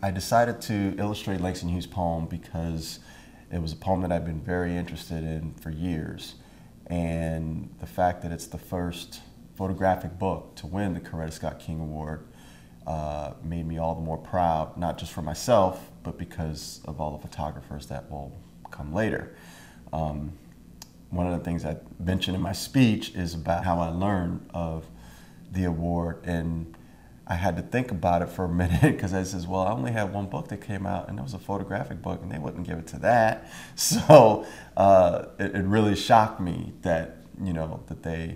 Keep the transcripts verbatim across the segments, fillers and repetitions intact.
I decided to illustrate Langston Hughes' poem because it was a poem that I've been very interested in for years. And the fact that it's the first photographic book to win the Coretta Scott King Award uh, made me all the more proud, not just for myself, but because of all the photographers that will come later. Um, one of the things I mentioned in my speech is about how I learned of the award, and I had to think about it for a minute because I says, well, I only had one book that came out, and it was a photographic book, and they wouldn't give it to that. So uh, it, it really shocked me that, you know, that they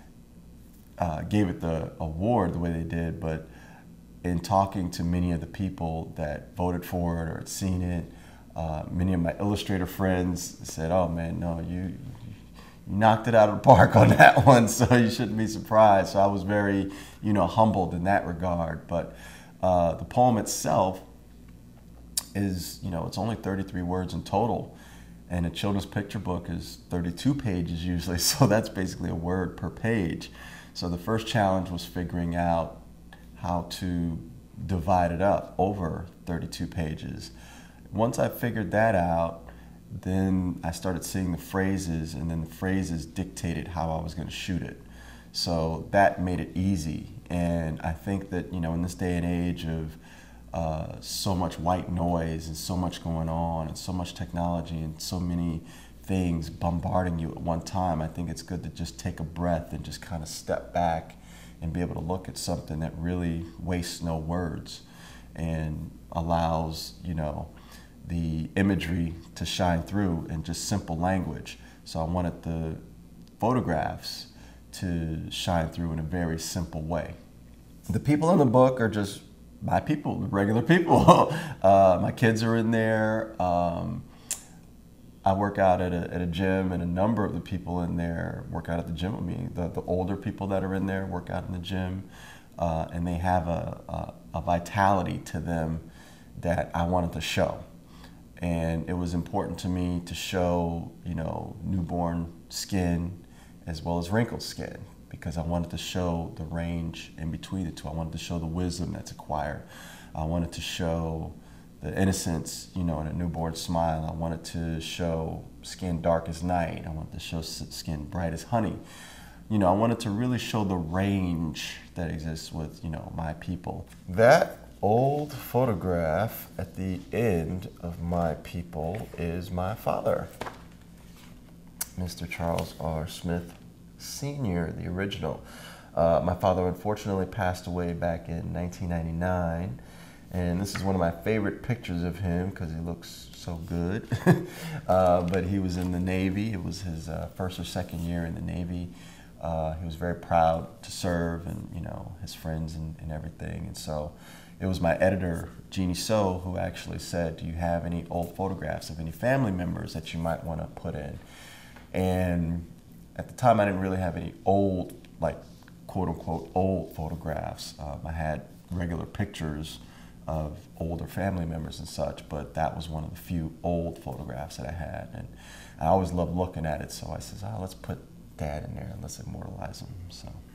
uh, gave it the award the way they did. But in talking to many of the people that voted for it or had seen it, uh, many of my illustrator friends said, oh man, no, you, you knocked it out of the park on that one, so you shouldn't be surprised. So I was very, you know, humbled in that regard. But uh, the poem itself is, you know, it's only thirty-three words in total, and a children's picture book is thirty-two pages usually, so that's basically a word per page. So the first challenge was figuring out how to divide it up over thirty-two pages. Once I figured that out, then I started seeing the phrases, and then the phrases dictated how I was going to shoot it. So that made it easy. And I think that, you know, in this day and age of uh, so much white noise and so much going on and so much technology and so many things bombarding you at one time, I think it's good to just take a breath and just kind of step back and be able to look at something that really wastes no words and allows, you know, the imagery to shine through in just simple language. So I wanted the photographs to shine through in a very simple way. The people in the book are just my people, regular people. uh, my kids are in there. Um, I work out at a, at a gym, and a number of the people in there work out at the gym with me. The, the older people that are in there work out in the gym, uh, and they have a, a, a vitality to them that I wanted to show. And it was important to me to show, you know, newborn skin as well as wrinkled skin, because I wanted to show the range in between the two. I wanted to show the wisdom that's acquired. I wanted to show the innocence, you know, in a newborn smile. I wanted to show skin dark as night. I wanted to show skin bright as honey. You know, I wanted to really show the range that exists with, you know, my people. That old photograph at the end of my people is my father, Mister Charles R. Smith Senior, the original. Uh, my father unfortunately passed away back in nineteen ninety-nine, and this is one of my favorite pictures of him because he looks so good. uh, but he was in the Navy. It was his uh, first or second year in the Navy. Uh, he was very proud to serve, and, you know, his friends and, and everything. And so it was my editor, Jeannie So, who actually said, do you have any old photographs of any family members that you might want to put in? And at the time, I didn't really have any old, like, quote unquote, old photographs. Um, I had regular pictures of older family members and such, but that was one of the few old photographs that I had. And I always loved looking at it, so I said, oh, let's put Dad in there and let's immortalize him. So.